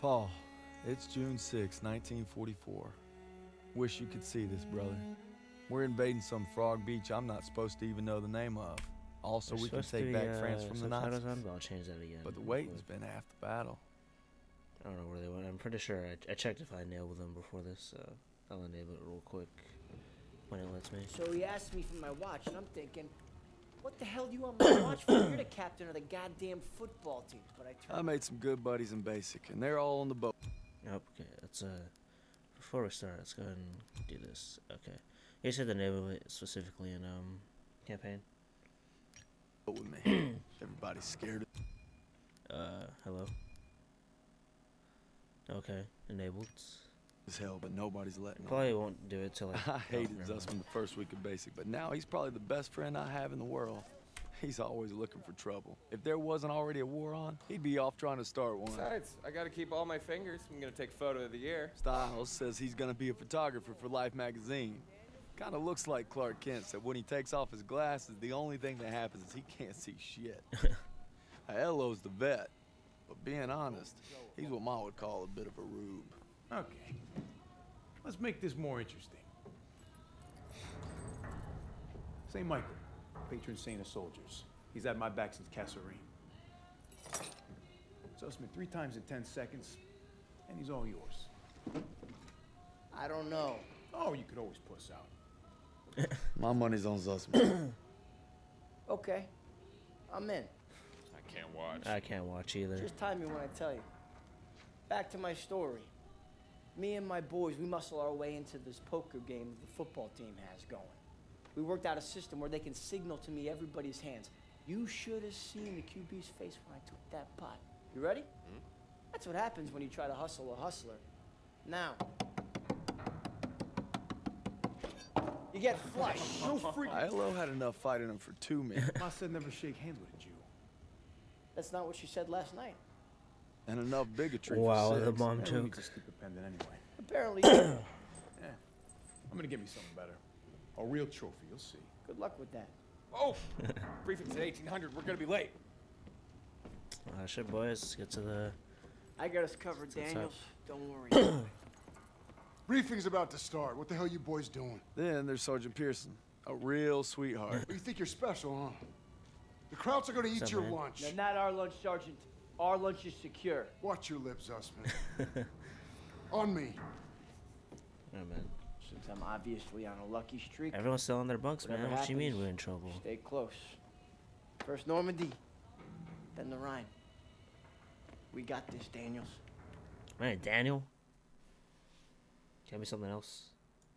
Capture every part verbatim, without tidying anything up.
Paul, it's June sixth, nineteen forty-four. Wish you could see this, brother. We're invading some frog beach I'm not supposed to even know the name of. Also, we can take back uh, France from the Nazis. I'll change that again. But the waiting's been half the battle. I don't know where they went. I'm pretty sure I, I checked if I enabled them before this. Uh, I'll enable it real quick when it lets me. So he asked me for my watch, and I'm thinking, what the hell do you want my watch for? You're the captain of the goddamn football team. But I, I made some good buddies in basic, and they're all on the boat. Okay, let's uh, before we start, let's go ahead and do this. Okay, you said to enable it specifically in um campaign. With me. Everybody's scared. Uh, hello. Okay, enabled. As hell, but nobody's letting. Probably on. Won't do it till like. I hated oh, Zussman the first week of basic, but now he's probably the best friend I have in the world. He's always looking for trouble. If there wasn't already a war on, he'd be off trying to start one. Besides, I gotta keep all my fingers. I'm gonna take photo of the year. Styles says he's gonna be a photographer for Life magazine. Kinda looks like Clark Kent said when he takes off his glasses, the only thing that happens is he can't see shit. Aiello's the vet, but being honest, he's what Ma would call a bit of a rube. Okay, let's make this more interesting. Saint Michael, patron saint of soldiers. He's had my back since Kasserine. Zussman three times in ten seconds, and he's all yours. I don't know. Oh, you could always puss out. My money's on Zussman. Okay, I'm in. I can't watch. I can't watch either. Just time me when I tell you. Back to my story. Me and my boys, we muscle our way into this poker game that the football team has going. We worked out a system where they can signal to me everybody's hands. You should have seen the Q B's face when I took that pot. You ready? Mm-hmm. That's what happens when you try to hustle a hustler. Now, you get flushed. No freak. Aiello had enough fight in him for two men. Ma said never shake hands with a Jew. That's not what she said last night. And enough bigotry wow, for six. the mom Yeah, joke. a stupid pendant anyway. Apparently, Yeah, I'm gonna get me something better. A real trophy, you'll see. good luck with that. Oh, briefing's at eighteen hundred. We're gonna be late. Uh, shit, boys, let's get to the. I got us covered, What's Daniels. Don't worry. Briefing's about to start. What the hell you boys doing? Then there's Sergeant Pearson, a real sweetheart. You think you're special, huh? The Krauts are gonna eat What's up, your man? lunch. No, not our lunch, Sergeant. Our lunch is secure. Watch your lips, Zussman. On me. Oh, man. Since I'm obviously on a lucky streak, Everyone's still on their bunks, Whatever man. What do you mean happens, we're in trouble? stay close. First Normandy, then the Rhine. We got this, Daniels. Right, Daniel. Tell me something else.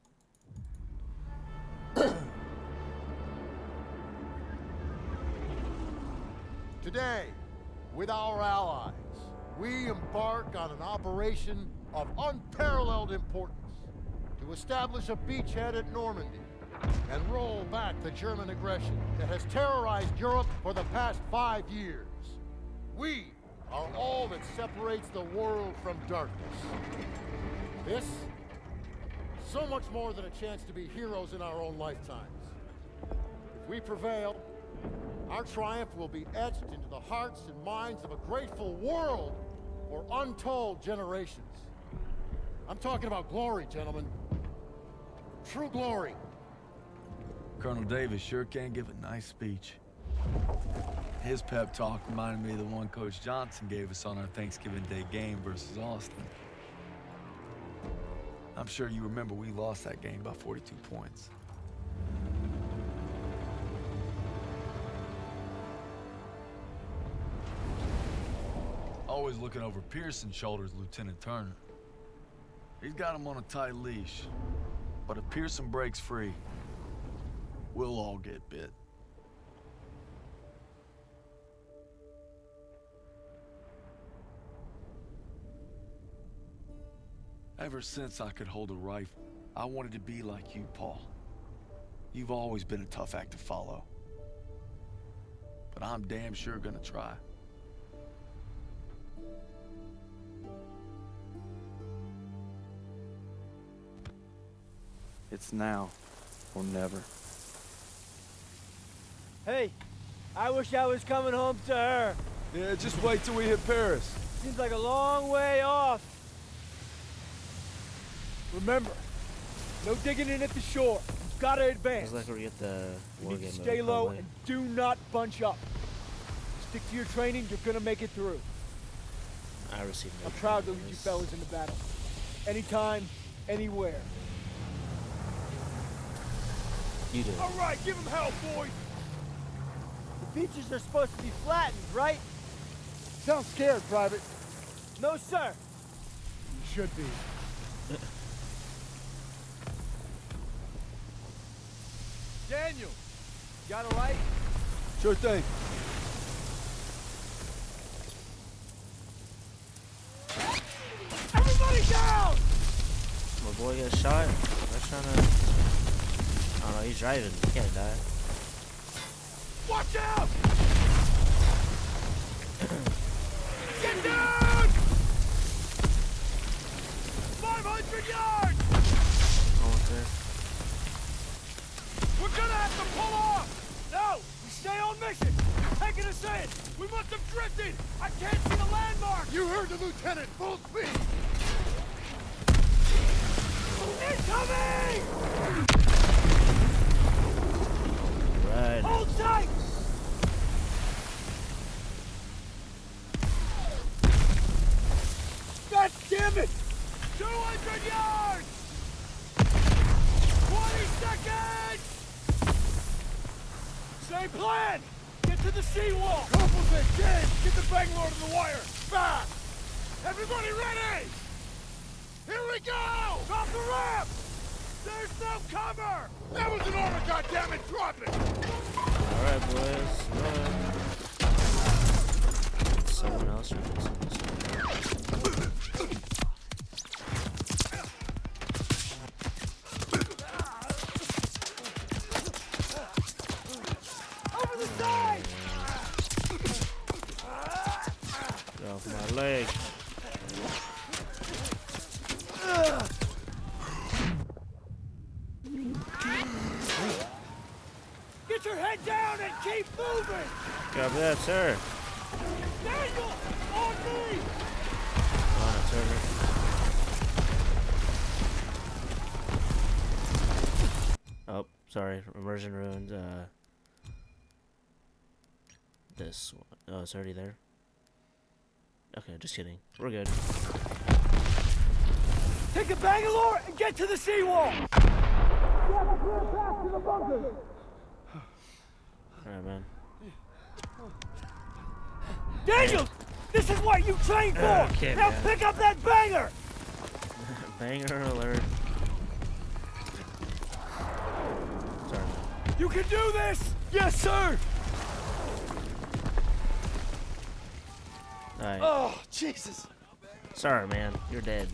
Today, with our allies, we embark on an operation of unparalleled importance to establish a beachhead at Normandy and roll back the German aggression that has terrorized Europe for the past five years. We are all that separates the world from darkness. This, so much more than a chance to be heroes in our own lifetimes. If we prevail, our triumph will be etched into the hearts and minds of a grateful world for untold generations. I'm talking about glory, gentlemen. True glory. Colonel Davis sure can give a nice speech. His pep talk reminded me of the one Coach Johnson gave us on our Thanksgiving Day game versus Austin. I'm sure you remember we lost that game by forty-two points. Always looking over Pearson's shoulders, Lieutenant Turner. He's got him on a tight leash. But if Pearson breaks free, we'll all get bit. Ever since I could hold a rifle, I wanted to be like you, Paul. You've always been a tough act to follow. But I'm damn sure gonna try. It's now or never. Hey, I wish I was coming home to her. Yeah, just wait till we hit Paris. Seems like a long way off. Remember, no digging in at the shore. You've got to advance. It's like where you get the You war need game. to mode, stay low probably. and do not bunch up. Stick to your training, you're gonna make it through. I received. I'm no proud to training lead you for fellas into battle. Anytime, anywhere. this. You do. All right, give him hell, boys. The beaches are supposed to be flattened, right? Sound scared, Private. No, sir. You should be. Daniel, got a light? Sure thing. Everybody down! My boy got shot. I'm trying to. I don't know. He's driving. He can't die. Watch out! Get down! five hundred yards! Almost there. We're gonna have to pull off! No! We stay on mission! You're taking us in! We must have drifted! I can't see the landmark! You heard the lieutenant. Full speed. Incoming! Right. Hold tight! God damn it! two hundred yards! twenty seconds! Same plan! Get to the seawall! Couples it! James, get the Bangalore to the wire! Fast! Everybody ready! Here we go! Drop the ramp! There's no cover! That was an order, goddammit! Drop it! Alright, boys. Run. Someone else or someone Over the side! Get off my leg. Get your head down and keep moving! Copy that, sir. Daniel! On me! On it, Turner. Oh, sorry. Immersion ruined, uh... this one. Oh, it's already there? Okay, just kidding. We're good. Take a Bangalore and get to the seawall! Get a clear path to the bunker! Alright, man. Daniel! This is what you trained for! Okay, now man. pick up that banger! Banger alert. Sorry, man. You can do this! Yes, sir! Alright. Oh, Jesus. Sorry, man. You're dead.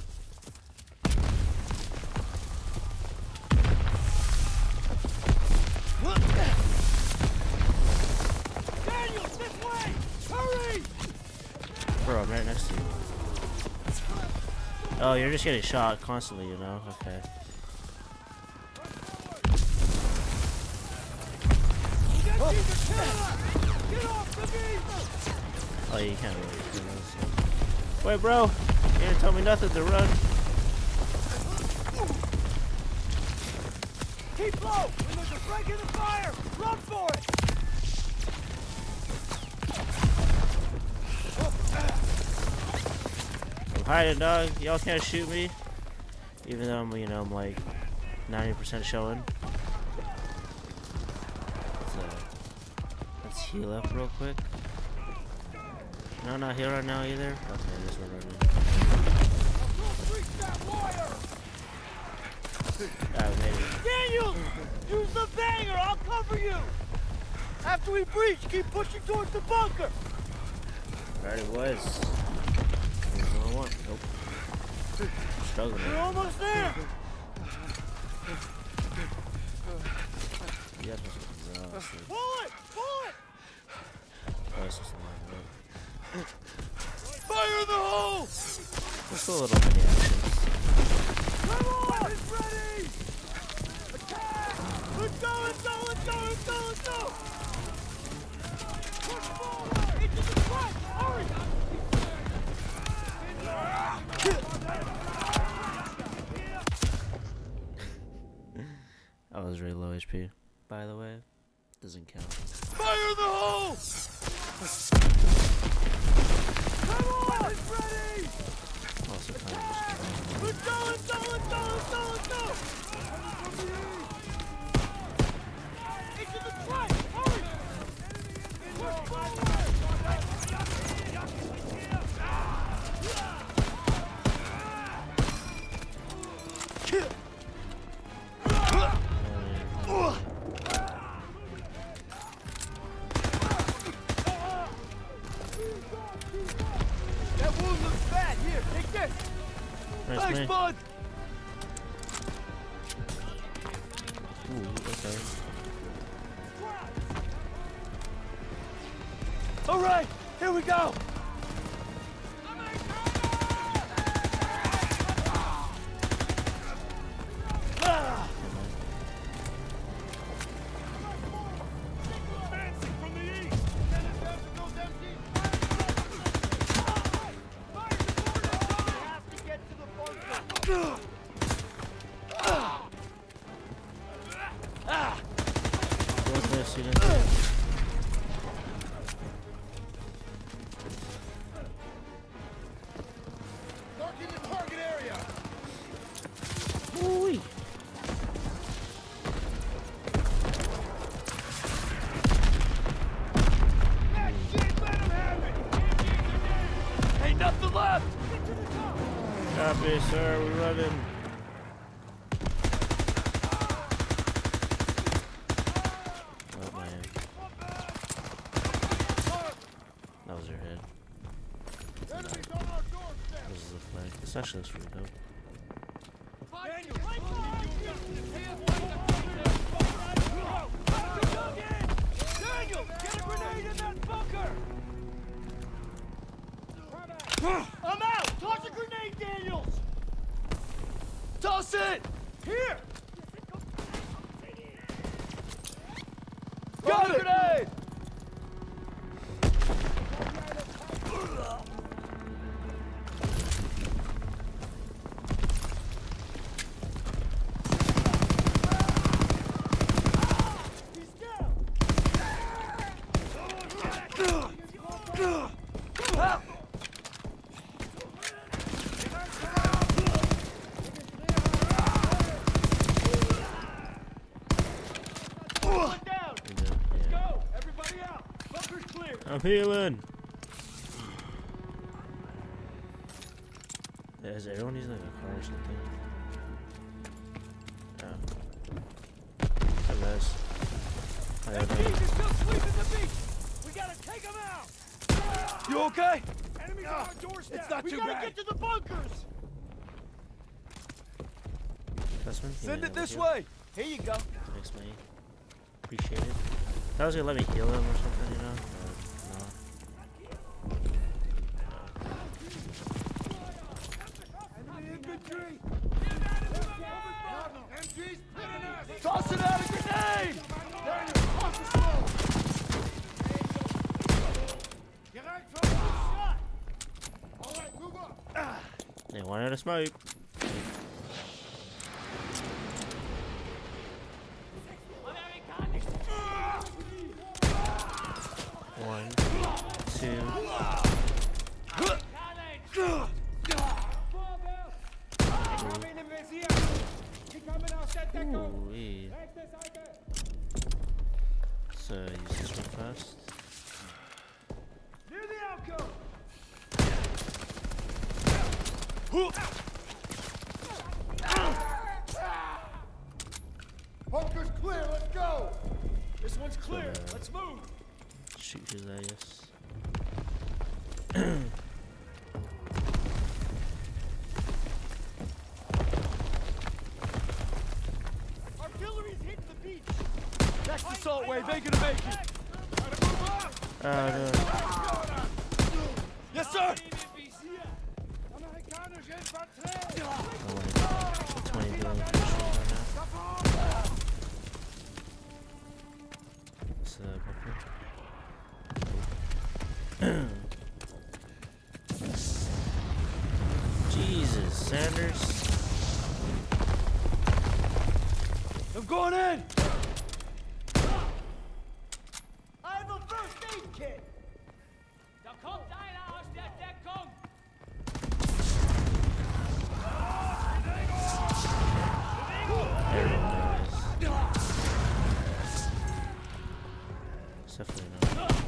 Daniel, this way! Hurry! Bro, I'm right next to you. Oh, you're just getting shot constantly, you know? Okay. Get Get off the beach! Oh, yeah, you can't really do this. Wait, bro! You didn't tell me nothing to run. Keep low! When there's a break in the fire, run for it! I'm hiding, dog. Y'all can't shoot me. Even though I'm, you know, I'm like ninety percent showing. Let's, uh, let's heal up real quick. No, not heal right now either. Okay, I guess we're running. Reach that wire! Ah, we made it. Daniel! Use the banger! I'll cover you! After we breach, keep pushing towards the bunker! Right, it was. Here's what I want. Nope. Struggling. We're almost there! Yeah, this was rough. shit. Pull it! Pull it! Oh, it's just a lot of Fire in the hole! it. Just a little mini actions. Come on! It's ready! Attack! Let's go, let's go, let's go, let's go, let's go! Push forward! I was really low H P, by the way. Doesn't count. Fire in the hole! Come on! It's ready! Also kind of Let's go, let's go, let's go, let's go, let's go! Into the front! Hurry! Push forward! That wound looks bad. Here, take this. Nice, Thanks, man. bud. Ooh, okay. All right, here we go. Ah! What's this, you know? Marking the target area. Ooh-wee. That shit, let him have it. Ain't nothing left. Get to the top. Copy, sir. We're running. Oh, man. That was your head. Enemies on our doorstep! This is the flag. This actually looks really dope. Daniel, Daniel, get a grenade in that bunker! I'm out! Toss a grenade, Daniels! Toss it! Here! Got a grenade! He's down! Ah! One down! You did? Let's Yeah. go! Everybody out! Bunker's clear! I'm healing. Yeah, is everyone using like a car or something? Yeah. Hi guys. Hi That everyone. beach is still sweeping the beach! We gotta take them out! You okay? Enemies on our doorstep! It's not We too gotta bad! get to the bunkers! Customer, you Send need it to this heal? way! Here you go. Thanks, mate. Appreciate it. That was gonna let me heal him or something, you know? But no. Enemy infantry! M G's pinning us! Tossing out a grenade! Daniel, toss the smoke! Get right from the shot! All right, move up! They wanted to smoke. One, two. Ooh, wee. So use this one first. Near the alcove! Bunker's clear, let's go! This one's clear. uh, Let's move. Shoot his ass. Artillery's hitting the beach. That's the salt wave. They gonna make it. Oh no. Yes, sir. I want a twenty billion fish right now. What's the bunker? Jesus, Sanders. I'm going in! I have a first aid kit! Da kommt einer aus der Deckung! Everyone dies. It's definitely not.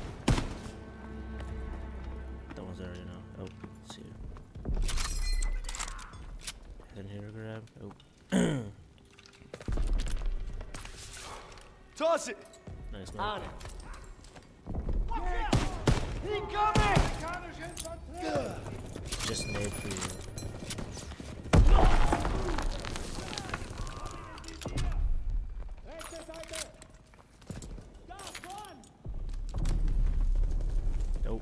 That one's already now. Oh, let's see. Head here to grab. Oh. Toss it! Nice On move. it. He coming! Just made for you. Nope.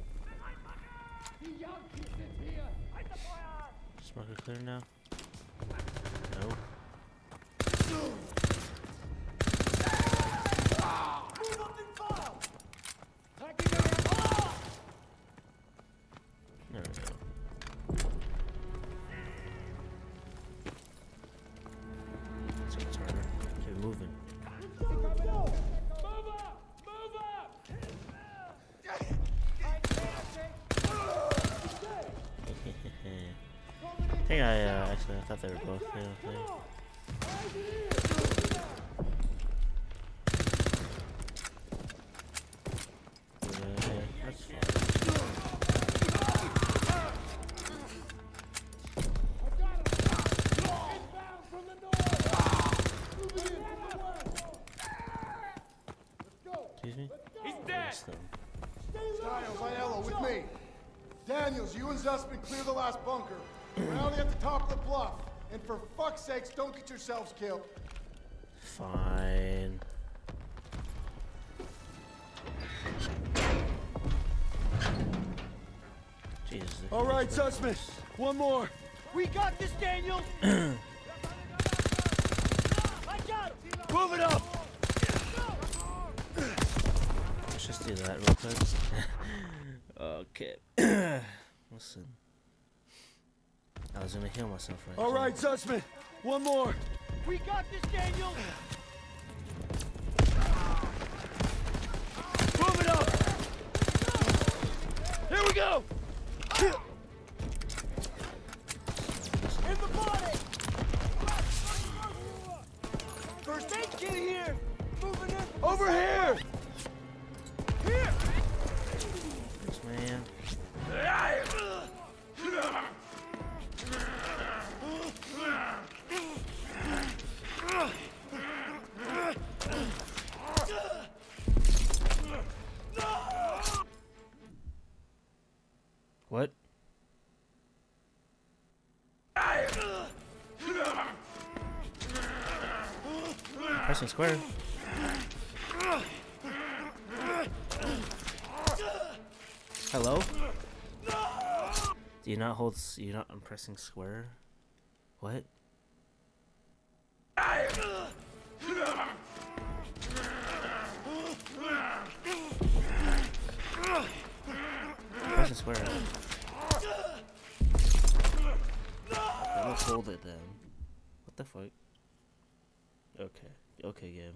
Smoker clear now? Nope. There we go. So it's harder. Keep moving. Move up! Move up! I think I, uh, actually, I thought they were both, you know, playing. But, uh, yeah, that's fine. Excuse me? He's dead! Yes, though. Stiles, Aiello, with me. Daniels, you and Zussman clear the last bunker. Rally at the top of the bluff. And for fuck's sakes, don't get yourselves killed. Fine. Jesus. the All right, kids are- Sussman. One more. We got this, Daniel! I got him! Move it up! Let's just do that real quick. Okay. Listen. I was gonna heal myself right All there. right, Sussman. One more. We got this, Daniel! Move it up! Here we go! In the body! First aid kit here! Moving in! Over here! Here! Thanks, man. What? Pressing square. Hello? Do you not hold? s- You not? I'm pressing square. What? Pressing square. I will hold it then. What the fuck? Okay. Okay, game.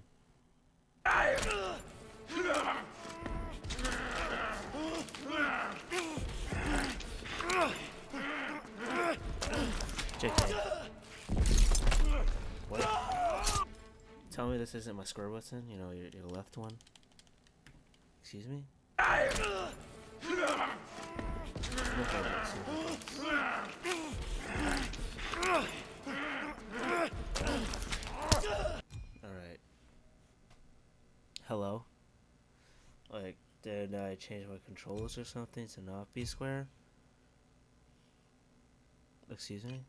J K. What? Tell me this isn't my square button? You know, your, your left one? Excuse me? Look like it, see. Alright. Hello? Like, did I change my controls or something to not be square? Excuse me?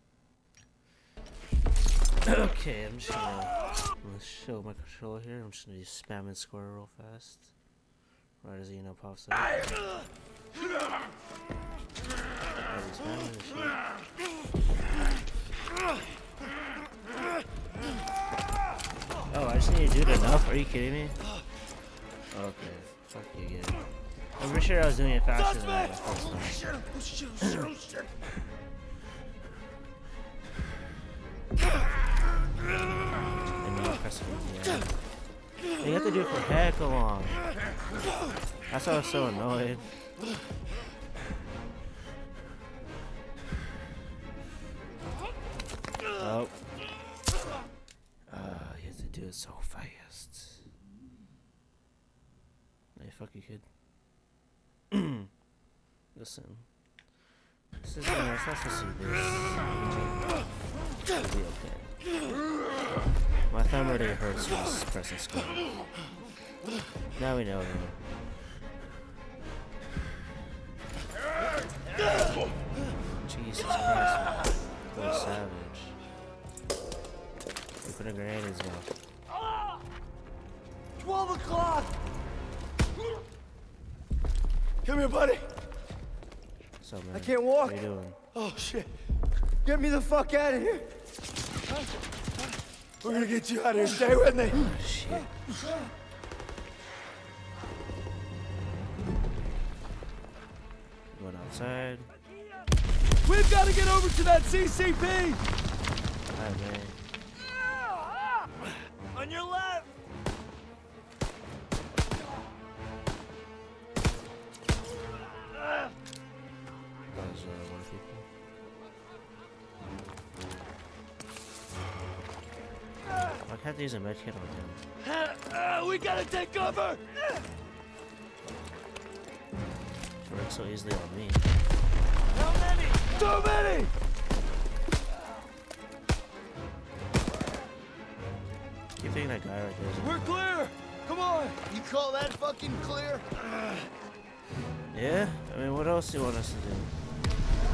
Okay, I'm just gonna, I'm gonna show my controller here. I'm just gonna be spamming square real fast. Right as you know pops up. I'll be spamming this shit. Oh, I just need to do it enough? Are you kidding me? Okay, fuck you again. I'm pretty sure I was doing it faster than that. Oh shit! Oh shit! Oh shit! Oh shit! And you press it, yeah. You have to do it for heck long. That's why I was so annoyed. Oh. Uh, you have to do it so fast. Hey, fuck you, kid. Listen. This is uh, it's not supposed to be this. It'll be okay. My thumb already hurts from just pressing square. Now we know though. Jesus Christ, what a savage. You put a grenade in his mouth. twelve o'clock! Come here, buddy. What's up, man? I can't walk. What are you doing? Oh shit! Get me the fuck out of here! We're gonna get you out of here. Stay with me. Oh, shit. Going outside. We've got to get over to that C C P. Alright, man. On your left. Those uh, one people. I can't use a medkit on him. Uh, we gotta take cover. Works so easily on me. How many? Too many. Keep thinking that guy right there. is- We're clear. Come on. You call that fucking clear? Yeah? I mean, what else do you want us to do?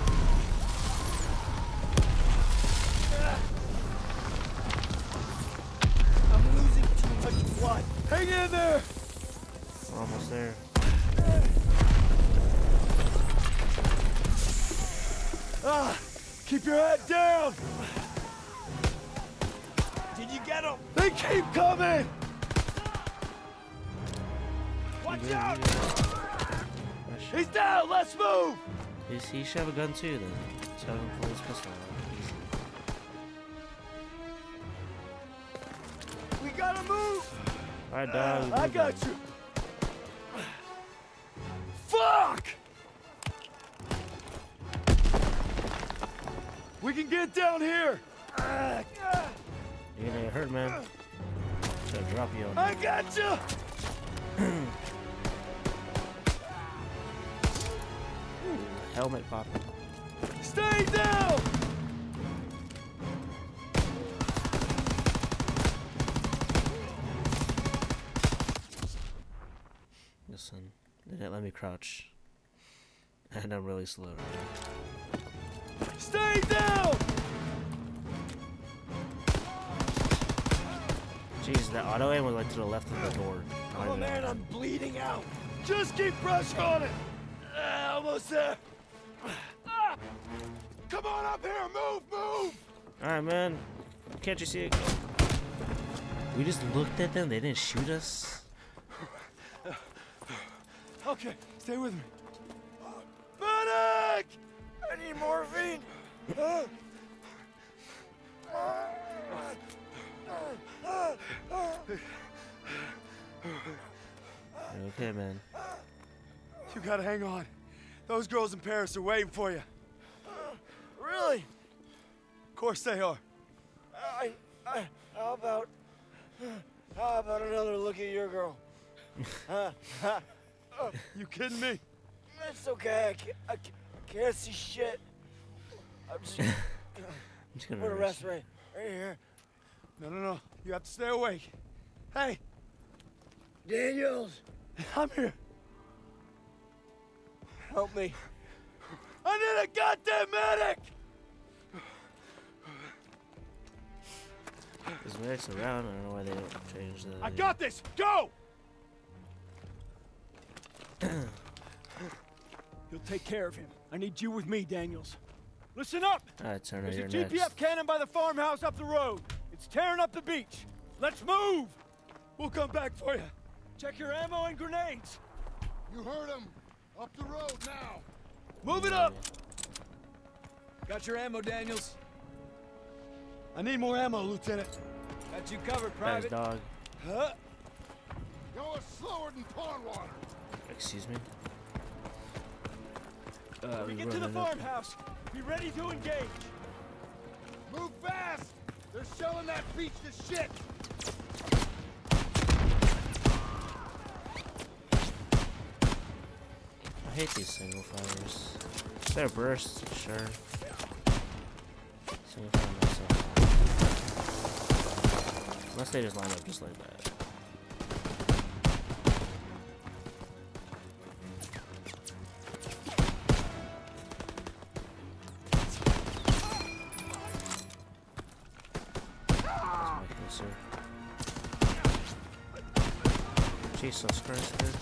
I'm losing too much blood. Hang in there. We're almost there. Ah, keep your head down. Did you get him? They keep coming. Watch You good, out. you good. Oh, shit. He's down. Let's move. He's, he should have a gun too, then. Just have him pull his pistol out. Easy. We gotta move. Alright, dog. I got you. Fuck! We can get down here. You're gonna get hurt, man. Should drop you on. I got you. Helmet popping. Stay down. Listen, they didn't let me crouch. And I'm really slow right now. Stay down. Jeez, that auto aim was like to the left of the door. Not Oh even man, on. I'm bleeding out. Just keep pressure on it. Ah, almost there. Ah. Come on up here. Move, move. Alright, man. Can't you see it? We just looked at them. They didn't shoot us. Okay, stay with me. Medic! I need morphine. You're okay, man. You gotta hang on. Those girls in Paris are waiting for you. Really? Of course they are. I, I, how about, how about another look at your girl? Huh? Huh? You kidding me? It's okay. I can't, I can't, can't see shit. I'm just I'm just gonna put a arrest rest you. right, right here. No, no, no. You have to stay awake. Hey, Daniels, I'm here. help me. I need a goddamn medic! There's medics around. I don't know why they don't change the. I got this. Go. You'll take care of him. I need you with me, Daniels. Listen up. Alright, Turner, There's you're a G P F next. cannon by the farmhouse up the road. It's tearing up the beach. Let's move. We'll come back for you. Check your ammo and grenades. You heard him. Up the road now. Move it up! Got your ammo, Daniels? I need more ammo, Lieutenant. Got you covered, Thanks, Private. dog. Huh? Y'all are slower than pond water. Excuse me. Uh, When we we get to the running up. farmhouse, be ready to engage. Move fast. They're shelling that beach to shit. I hate these single fires. They're bursts, sure. Single fire myself. Unless they just line up just like that. Jesus Christ, dude.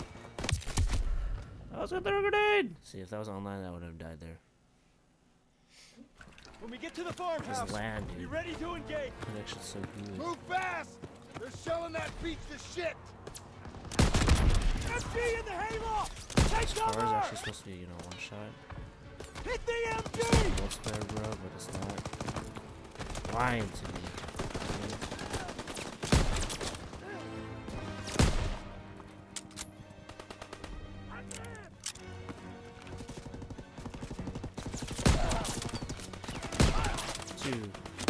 I was gonna throw a grenade! See, if that was online, I would have died there. When we get to the farmhouse, This land, be dude. ready to engage. Connection's so good. Move fast. They're shelling that beach to shit. M G in the hayloft! Take Car is cover! actually supposed to be, you know, one shot. Hit the M G! Multiplayer, bro, but it's not. Lying to me. Two.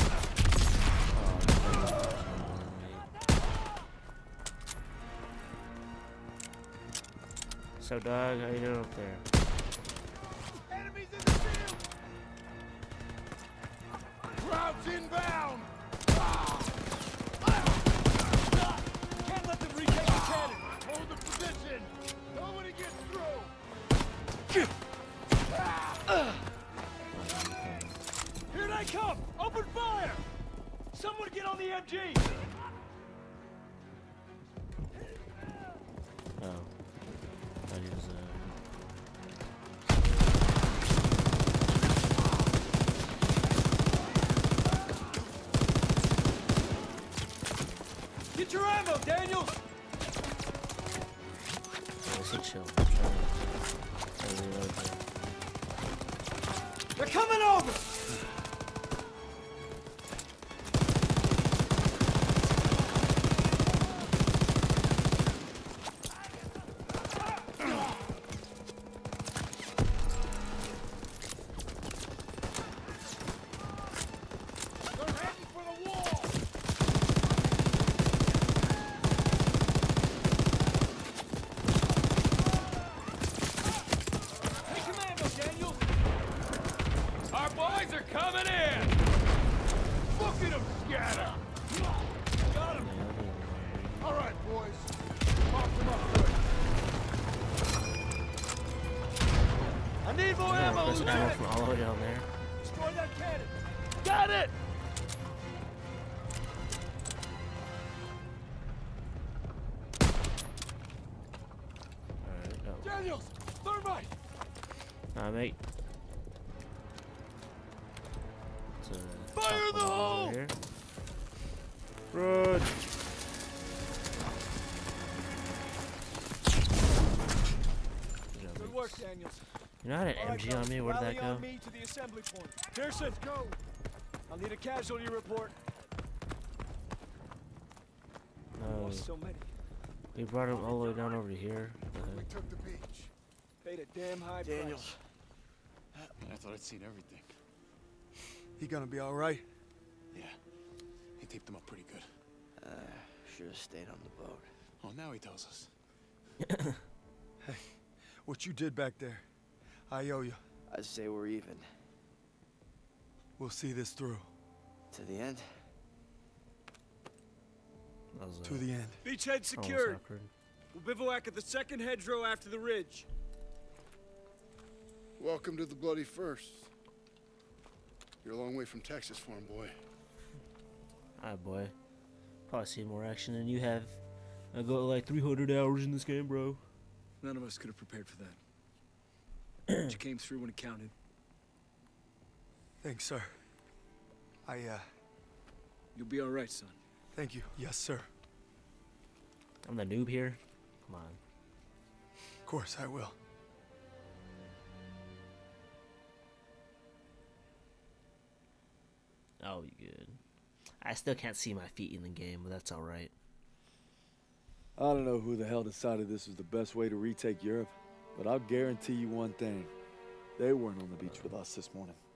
So, dog, how you doing up there? Enemies in the field. Crowds inbound. Can't let them retake the cannon! Hold the position. Nobody gets through. Here they come! Open fire! Someone get on the M G! Oh. Thought he was, uh... Get your ammo, Daniels! Yeah, let's get chill. I'm trying to... trying to reload here. They're coming over! They're heading for the wall. Take some ammo, Daniels! Our boys are coming in! Look at them scatter. Got him! Yeah, I'll be able to- All right, boys. Pop them up good. I need more Yeah, ammo, request ammo Lieutenant! from all the way down there. Destroy that cannon! Got it! Alright, oh. Daniels! Thermite! Nah, mate. Let's, uh, Fire in pop the one over hole! here. Run! Good job, Good work, mates. Daniels. You know I had an All right, M G on fellas, me, where did rally that go? on me to the assembly point. Pearson, go! I'll need a casualty report. No, Lost so many. we brought him all the way down over to here. What the We heck? took the beach. Paid a damn high Daniels. price. Man, I thought I'd seen everything. He gonna be all right? Yeah. He taped them up pretty good. Uh, should have stayed on the boat. Oh, now he tells us. Hey, what you did back there, I owe you. I'd say we're even. We'll see this through. To the end? That was, uh, To the end. Beachhead almost secured. awkward. We'll bivouac at the second hedgerow after the ridge. Welcome to the bloody first. You're a long way from Texas, farm boy. Alright, boy. Probably seen more action than you have. I got like three hundred hours in this game, bro. None of us could have prepared for that. But you came through when it counted. Thanks, sir. I, uh, You'll be all right, son. thank you. Yes, sir. I'm the noob here. Come on. course, I will. Oh, you good. I still can't see my feet in the game, but that's alright. I don't know who the hell decided this was the best way to retake Europe, but I'll guarantee you one thing. They weren't on the beach with us this morning.